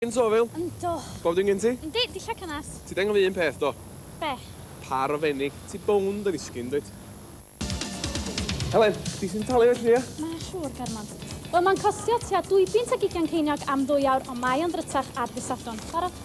Yn Sofil? Ynddo. Bob dim gen ti? Yndi, dillad cynnas. Ti deng o fi un peth, do? Be? Par o fenig. Ti bownd yr isgyn, dweud? Helen, ti sy'n talu felly, ia? Mae'n siŵr, German. Wel, mae'n costio tua 220 ceiniog am 2 awr, ond mae o'n ddrytach ar ddisadon. Barod?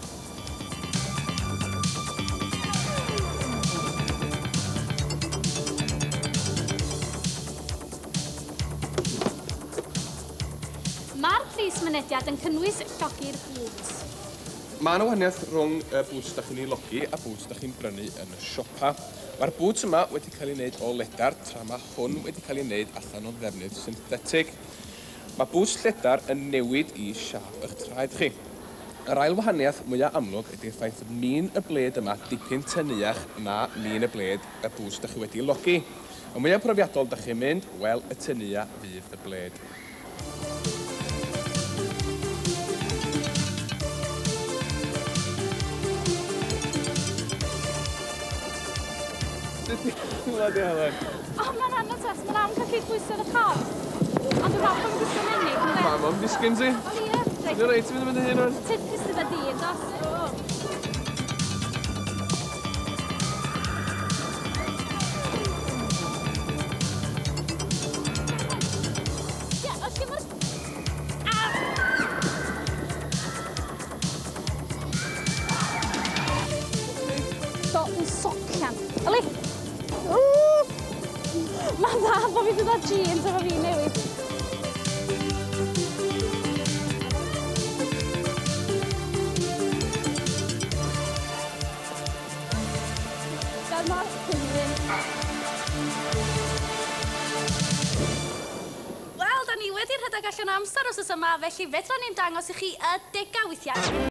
Mae'r pris mynediad yn cynnwys llogi'r boots. Mae yna wahaniaeth rhwng y boots da chi'n ei logi a boots da chi'n brynu yn y siopa. Mae'r boots yma wedi cael ei wneud o ledar, tra mae hwn wedi cael ei wneud allan o ddefnydd synthetig. Mae boots lledar yn newid i siap eich traed chi. Yr ail wahaniaeth mwyaf amlwg ydy'r ffaith y min y bled yma dipyn tenuach na min y bled y boots da chi wedi logi. Y mwyaf profiadol da chi'n mynd, wel, y tenua fydd y bled. Hwna di Helen. O, mae'n anodd tas. Mae'n am cael cydbwysedd y corff. Ond dwi'n falch bod yn gwisgo menig, ynddo? Ma, mam disgyn ti? O, ie. Dwi'n reit, ti'n mynd y hyn o'r... Tid cystod y dyn, dos. Ie, oes gen mor... Do, yn socian. Oli! Mae'n dda bod fi gyda jeans efo fi newid. Dyma'r cynrin. Wel, da ni wedi rhedeg allan amser os oes yma, felly fedra ni'n dangos i chi y 10 weithiau.